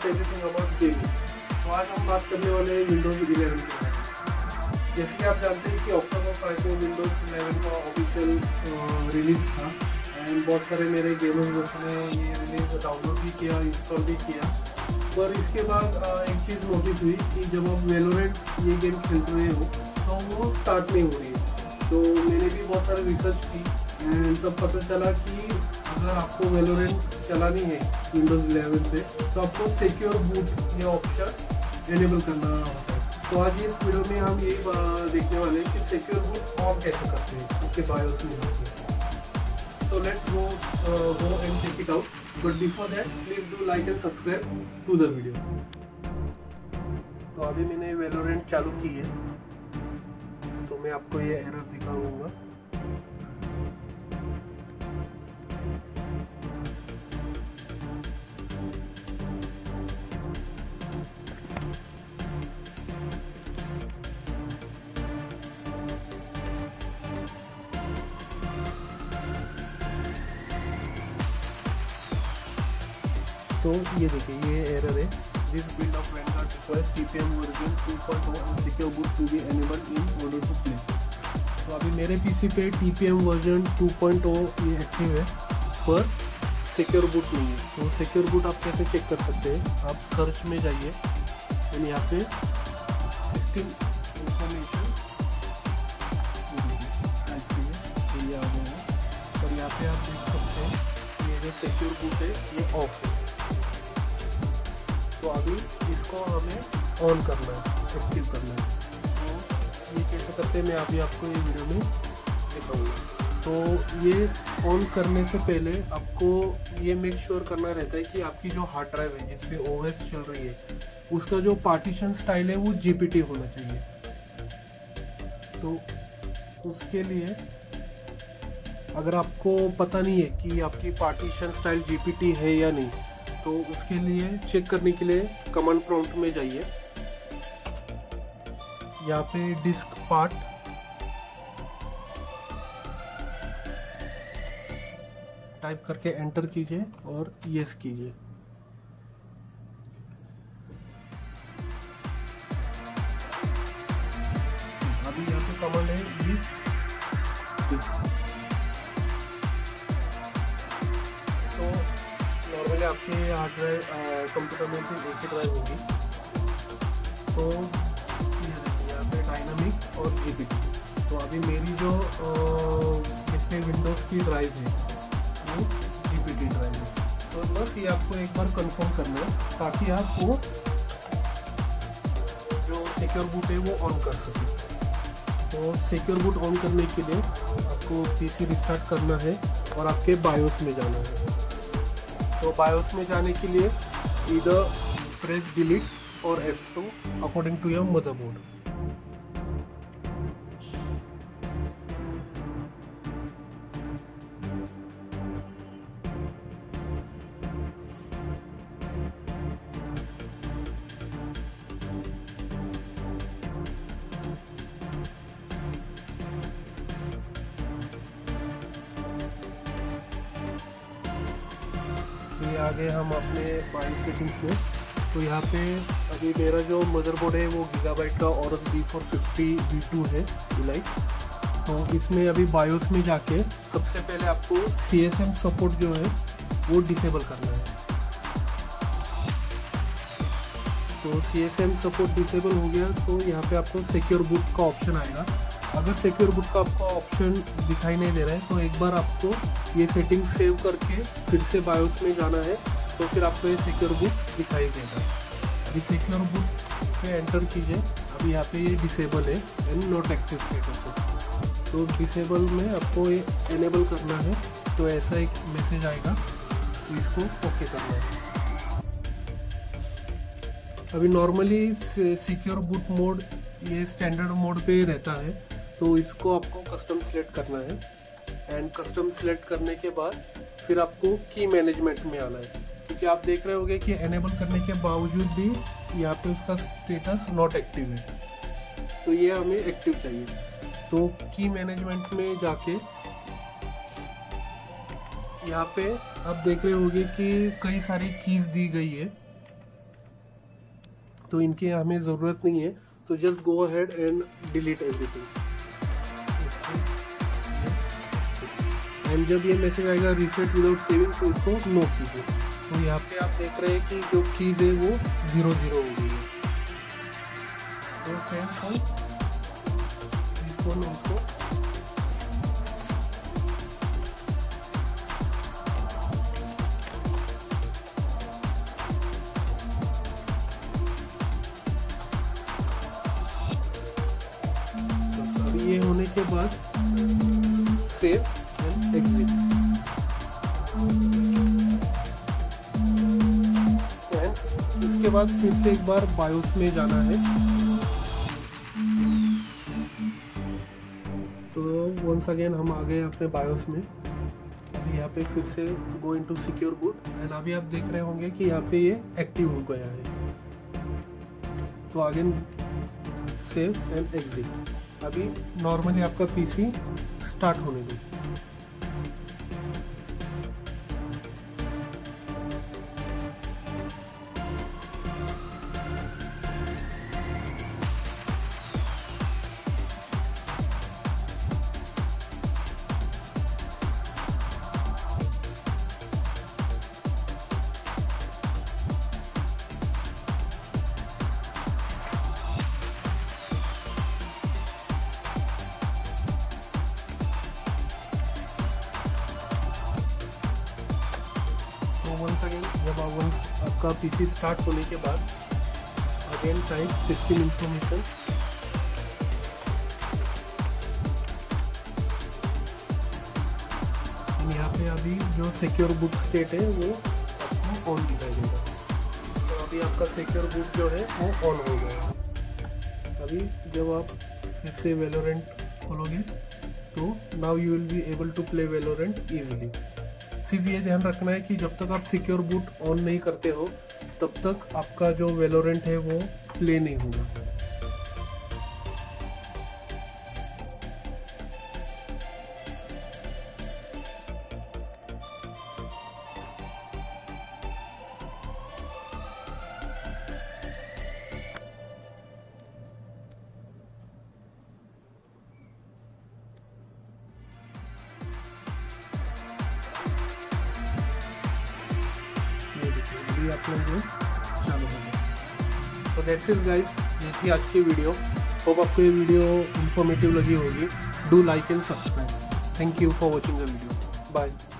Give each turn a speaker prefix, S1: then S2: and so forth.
S1: Everything about gaming. तो आज हम बात करने वाले हैं विंडोज़ 11 के बारे में। जैसे कि आप जानते हैं कि अक्टूबर 5 को विंडोज़ 11 का ऑफिशियल रिलीज था एंड बहुत सारे मेरे गेमर्स ने ये रिलीज डाउनलोड भी किया, इंस्टॉल भी किया। पर इसके बाद एक चीज़ नोटिस हुई कि जब आप वेलोरेंट ये गेम खेल रहे हो तो वो स्टार्ट नहीं हो रही है। तो मैंने भी बहुत सारे रिसर्च की एंड तब पता चला कि अगर आपको वेलोरेंट चलानी है विंडोज़ 11 पे तो आपको सिक्योर बूट ये ऑप्शन एनेबल करना होता है। तो आज इस वीडियो में हम ये देखने वाले हैं कि सिक्योर बूट ऑन कैसे करते हैं उसके बायोस में जाके। तो let's go and check it out, but before that please do like and subscribe to the video. तो अभी मैंने वेलोरेंट चालू की है तो मैं आपको ये एरर दिखाऊंगा। तो ये देखिए ये एरर है, this build of Vanguard requires TPM version 2.0 and secure boot to be enabled in order to play. तो अभी मेरे पीसी पे टीपीएम वर्जन 2.0 ये एक्टिव है पर सिक्योर बूट नहीं है। तो सिक्योर बूट आप कैसे चेक कर सकते हैं, आप सर्च में जाइए एंड यहाँ पे सिस्टम इंफॉर्मेशन ये आ गया है और यहाँ पे आप देख सकते हैं ये जो सिक्योर बूट है ये ऑफ है। तो अभी इसको हमें ऑन करना है, एक्टिव करना है। तो ये कैसे करते हैं मैं अभी आपको ये वीडियो में दिखाऊंगा। तो ये ऑन करने से पहले आपको ये मेक श्योर करना रहता है कि आपकी जो हार्ड ड्राइव है जिस पे ओएस चल रही है उसका जो पार्टीशन स्टाइल है वो जीपीटी होना चाहिए। तो उसके लिए अगर आपको पता नहीं है कि आपकी पार्टीशन स्टाइल जीपीटी है या नहीं तो उसके लिए चेक करने के लिए कमांड प्रॉम्प्ट में जाइए, यहाँ पे डिस्क पार्ट टाइप करके एंटर कीजिए और यस कीजिए। अभी यहाँ पे कमांड है डिस्क। तो नॉर्मली आपके हार्ड ड्राइव कंप्यूटर में सिर्फ एक ही ड्राइव होगी। तो ये देखिए यहाँ पे डायनामिक और जीपीटी। तो अभी मेरी जो इसमें विंडोज़ की ड्राइव है वो जीपीटी ड्राइव है। तो बस ये आपको एक बार कंफर्म करना है ताकि आप वो जो सिक्योर बूट है वो ऑन कर सकें। तो सिक्योर बूट ऑन करने के लिए आपको पीसी रिस्टार्ट करना है और आपके बायोस में जाना है। तो बायोस में जाने के लिए इधर प्रेस डिलीट और F2 according to your motherboard. ये आगे हम अपने बायोस सेटिंग्स में। तो यहाँ पे अभी मेरा जो मदरबोर्ड है वो गीगाबाइट का और D450 V2 है लाइक। तो इसमें अभी बायोस में जाके सबसे पहले आपको CSM सपोर्ट जो है वो डिसेबल करना है। तो CSM सपोर्ट डिसेबल हो गया तो यहाँ पे आपको सिक्योर बूट का ऑप्शन आएगा। अगर सिक्योर बूट का आपको ऑप्शन दिखाई नहीं दे रहा है तो एक बार आपको ये सेटिंग सेव करके फिर से बायोस में जाना है तो फिर आपको ये सिक्योर बूट दिखाई देगा। अभी सिक्योर बूट पे एंटर कीजिए। अभी यहाँ पे ये डिसेबल है एंड नॉट एक्टिव स्टेटस है। तो डिसेबल में आपको ये एनेबल करना है। तो ऐसा एक मैसेज आएगा तो इसको ओके करना है। अभी नॉर्मली सिक्योर बूट मोड ये स्टैंडर्ड मोड पे रहता है तो इसको आपको कस्टम सिलेक्ट करना है एंड कस्टम सिलेक्ट करने के बाद फिर आपको की मैनेजमेंट में आना है क्योंकि आप देख रहे होंगे कि एनेबल करने के बावजूद भी यहाँ पे उसका स्टेटस नॉट एक्टिव है। तो ये हमें एक्टिव चाहिए। तो की मैनेजमेंट में जाके यहाँ पे आप देख रहे होंगे कि कई सारी कीज दी गई है। तो इनकी हमें ज़रूरत नहीं है, तो just go ahead and delete everything. And जब ये मैसेज आएगा रीसेट विदाउट सेविंग, तो इसको नो कीजिए। तो यहाँ पे आप देख रहे हैं कि जो कीज़ है वो 0 हो गई है। तो सेम हम इसको ये होने के बाद सेव एंड एग्जिट। इसके बाद फिर से एक बार बायोस में जाना है। तो वंस अगेन हम आ गए अपने बायोस में। अभी यहाँ पे फिर से go into secure boot and अभी आप देख रहे होंगे कि यहाँ पे ये एक्टिव हो गया है। तो अगेन सेव एंड एग्जिट। अभी नॉर्मली आपका पीसी स्टार्ट होने दो। वंस अगेन जब आपका पीसी स्टार्ट होने के बाद अगेन टाइप सिस्टम इंफॉर्मेशन। यहाँ पे अभी जो सिक्योर बूट स्टेट है वो आपको ऑन दिखाई देगा। तो अभी आपका सिक्योर बूट जो है वो ऑन हो गया। अभी जब आप फिर से वेलोरेंट खोलोगे तो now you will be able to play Valorant easily. सिर्फ ये ध्यान रखना है कि जब तक आप सिक्योर बूट ऑन नहीं करते हो तब तक आपका जो वेलोरेंट है वो प्ले नहीं होगा। अपना जो चालू हो गया। तो दैट्स इट गाइस, ये थी आज की वीडियो। होप आपको ये वीडियो इंफॉर्मेटिव लगी होगी। Do like and subscribe. Thank you for watching the video. Bye.